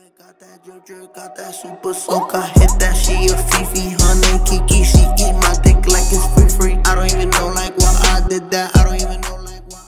Got that Jojo, got that super soaker, hit that she a Fifi, honey, Kiki.